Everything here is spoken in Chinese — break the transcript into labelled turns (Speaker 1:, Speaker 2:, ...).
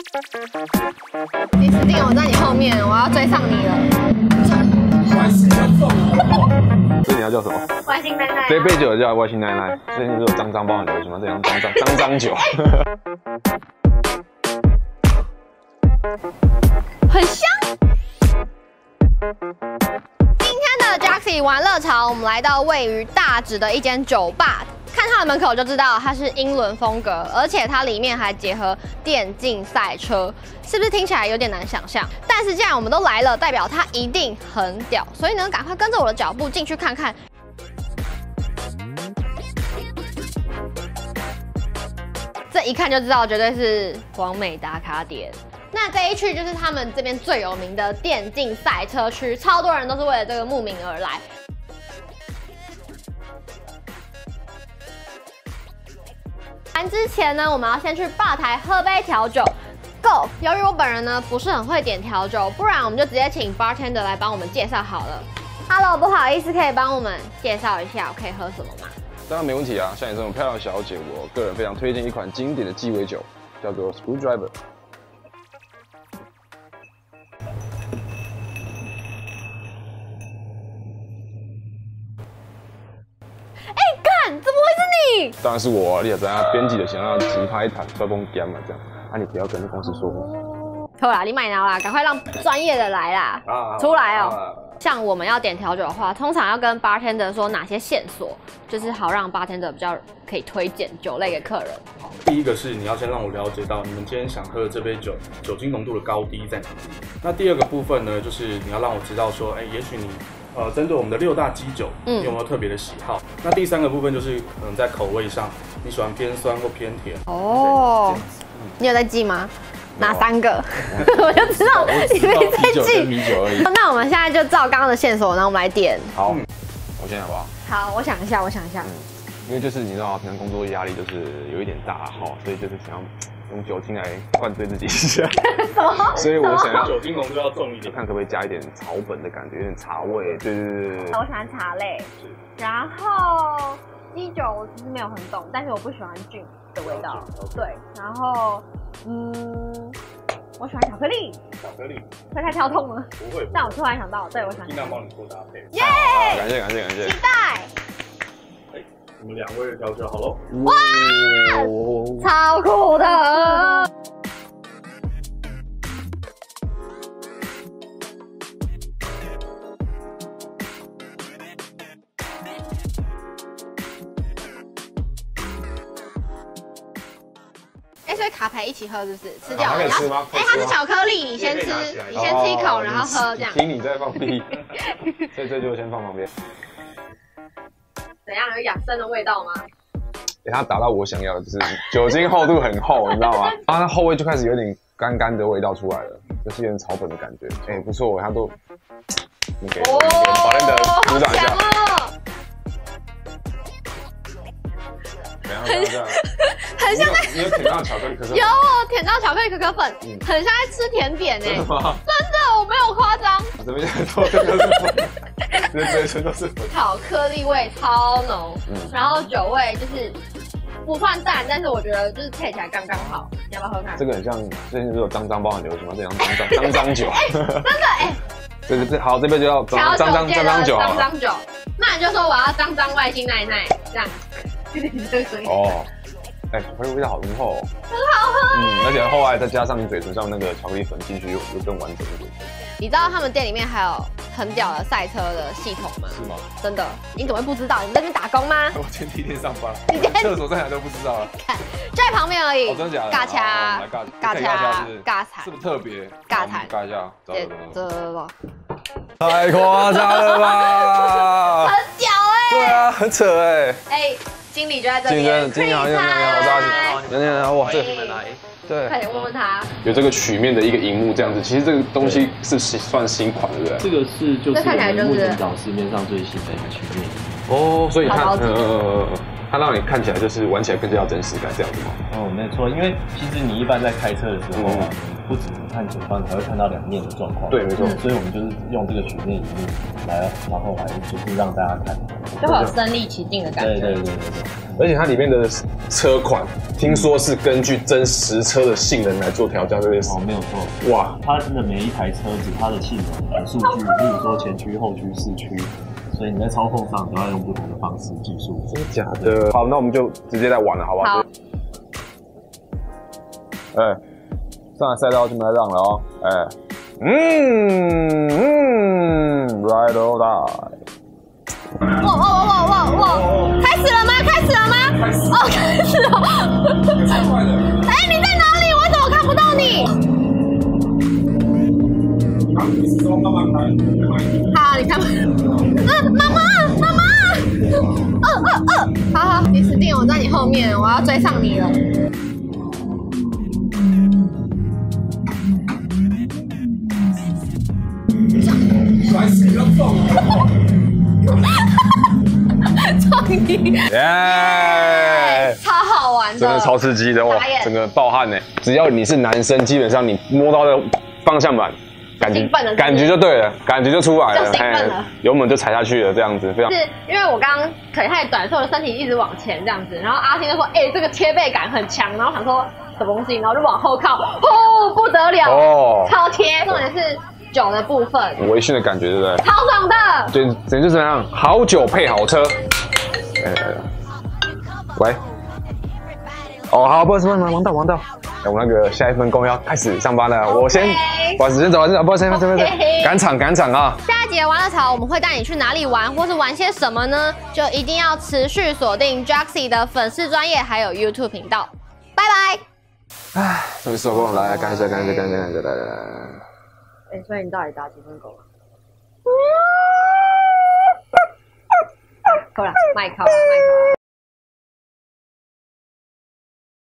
Speaker 1: 你死定了，我在你后面，我要追上你了。
Speaker 2: 这你要叫什么？
Speaker 1: 外星奶奶、啊。
Speaker 2: 这杯酒叫外星奶奶。最近不是有脏脏包很流行吗？这样脏酒。
Speaker 1: 很香。今天的 Jaxi 玩乐潮，我们来到位于大直的一间酒吧。看它的门口就知道它是英伦风格，而且它里面还结合电竞赛车，是不是听起来有点难想象？但是既然我们都来了，代表它一定很屌，所以呢，赶快跟着我的脚步进去看看。这一看就知道绝对是完美打卡点。那这一区就是他们这边最有名的电竞赛车区，超多人都是为了这个慕名而来。玩之前呢，我们要先去吧台喝杯调酒。Go！ 由于我本人呢不是很会点调酒，不然我们就直接请 bartender 来帮我们介绍好了。Hello， 不好意思，可以帮我们介绍一下我可以喝什么吗？
Speaker 2: 当然没问题啊！像你这种漂亮小姐，我个人非常推荐一款经典的鸡尾酒，叫做 Screwdriver。
Speaker 1: 怎么会是你？
Speaker 2: 当然是我啊！你也知道，编辑的想要急拍谈，收工干嘛这样？啊，你不要跟公司说。
Speaker 1: 好啦，你买拿啦，赶快让专业的来啦！出来哦。像我们要点调酒的话，通常要跟 bartender 说哪些线索，就是好让 bartender 比较可以推荐酒类给客人。
Speaker 3: 第一个是你要先让我了解到你们今天想喝的这杯酒酒精浓度的高低在哪里。那第二个部分呢，就是你要让我知道说，也许你针对我们的6大基酒，你有没有特别的喜好？那第三个部分就是可能在口味上，你喜欢偏酸或偏甜。
Speaker 1: 哦，你有在记吗？哪3个？我就知道你没在记。
Speaker 2: 米酒而已。
Speaker 1: 那我们现在就照刚刚的线索，然后我们来点。
Speaker 2: 好，我先好不好？
Speaker 1: 好，我想一下。
Speaker 2: 因为就是你知道，平常工作压力就是有一点大哈，所以就是想要用酒精来灌醉自己一下。
Speaker 1: 什么？
Speaker 2: 所以我想要
Speaker 3: 酒精浓度要重一点，
Speaker 2: 看可不可以加一点草本的感觉，有点茶味。对。
Speaker 1: 我喜欢茶类。然后基酒我其实没有很懂，但是我不喜欢菌的味道。对，然后我喜欢巧克力。
Speaker 3: 巧克力
Speaker 1: 会太跳痛吗？
Speaker 3: 不会。
Speaker 1: 但我突然想到，对我想
Speaker 3: 尽量帮你做搭配。
Speaker 1: 耶！
Speaker 2: 感谢。
Speaker 1: 期待。
Speaker 3: 我们2位的调酒好喽。
Speaker 1: 哇！超酷的。所以卡牌一起喝是不是？吃掉了。
Speaker 2: 可以吃吗？
Speaker 1: 它是巧克力，你先吃一口，然后喝这样。
Speaker 2: 听你在放屁，所以这就先放旁边。
Speaker 1: 怎样？有养生的味道吗？
Speaker 2: 它达到我想要的，就是酒精厚度很厚，你知道吗？然后它后味就开始有点干干的味道出来了，就是有点草本的感觉。不错，它都你给bartender鼓掌一下。
Speaker 1: 很像在，
Speaker 2: 你有舔到巧克力可可粉？
Speaker 1: 有，我舔到巧克力可可粉，很像在吃甜点哎。真的吗？真的，我没有夸张。
Speaker 2: 这边都是粉，这全都是粉。
Speaker 1: 巧克力味超浓，然后酒味就是不算淡，但是我觉得就是配起来刚刚好。你要不要喝看？
Speaker 2: 这个很像最近不是有脏脏包很流行吗？这样脏酒。
Speaker 1: 真的
Speaker 2: 这好，这边就要脏酒。
Speaker 1: 脏酒，那你就说我要脏外星奶奶这样。
Speaker 2: 哦，巧克力味道好浓厚，
Speaker 1: 很好喝。
Speaker 2: 而且后来再加上你嘴唇上那个巧克力粉进去，又更完整一点。
Speaker 1: 你知道他们店里面还有很屌的赛车的系统吗？
Speaker 2: 是吗？
Speaker 1: 真的？你怎么会不知道？你在那边打工吗？
Speaker 2: 我今天第1天上班，厕所在哪都不知道了。
Speaker 1: 看，就在旁边而已。
Speaker 2: 哦，真的假的？
Speaker 1: 尬掐，尬惨，
Speaker 2: 是不是特别？
Speaker 1: 尬惨，
Speaker 2: 尬一下，
Speaker 1: 走。
Speaker 2: 太夸张了吧！
Speaker 1: 很屌
Speaker 2: 对啊，很扯
Speaker 1: 经理就在这边。
Speaker 2: 经理好，你好，哇，这对，
Speaker 1: 快点问问他。
Speaker 2: 有这个曲面的一个荧幕这样子，其实这个东西是算新款，对不对？
Speaker 4: 这个是就是我们目前找市面上最新的一个曲面。
Speaker 2: 哦，所以它让你看起来就是玩起来更加有真实感这样子吗？
Speaker 4: 哦，没错，因为其实你一般在开车的时候啊， 不止看前方，你还会看到两面的状况。
Speaker 2: 对，没错。
Speaker 4: 所以我们就是用这个曲面荧幕来，然后来就是让大家看，
Speaker 1: 就会有身临其境的感觉。
Speaker 4: 对。
Speaker 2: 而且它里面的车款，听说是根据真实车的性能来做调教这件事。
Speaker 4: 哦，没有错。哇，它真的每一台车子它的性能数据，例如说前驱、后驱、四驱。所以你在操控上都要用不同的方式技术。
Speaker 2: 真的假的？好，那我们就直接来玩了，好不好？
Speaker 1: 好。
Speaker 2: 上海赛道就没来让了哦。Ride or die。
Speaker 1: 哇！开始了吗？开始了吗？哦，开始了。太快了。你在哪里？我怎么看不到你？慢慢开。好，你看。妈妈。好，你死定了，我在你后面，我要追上你了。
Speaker 5: 来死要撞
Speaker 1: 你！耶！超好玩的，
Speaker 2: 真的超刺激的哇！整个暴汗呢。只要你是男生，基本上你摸到的方向盘。感觉就对了，感觉就出来了，
Speaker 1: 就兴奋了，
Speaker 2: 油门就踩下去了，这样子非常。
Speaker 1: 是因为我刚刚腿太短，所以我的身体一直往前这样子，然后阿星就说：“这个贴背感很强。”然后想说什么东西，然后就往后靠，不得了，超贴。重点是酒的部分，
Speaker 2: 微醺的感觉，对不对？
Speaker 1: 超爽的。
Speaker 2: 对，整就怎样，好酒配好车。喂。好，不好意思，王道。我那个下一份工要开始上班了，我先，不好意思，先走，不好意思，赶场啊！
Speaker 1: 下一集的玩乐潮我们会带你去哪里玩，或是玩些什么呢？就一定要持续锁定 Jaxi 的粉丝专页还有 YouTube 频道，拜拜！
Speaker 2: 终于收工了，来干一下，来。
Speaker 1: 所以你到底打几分狗了？够了，麦克。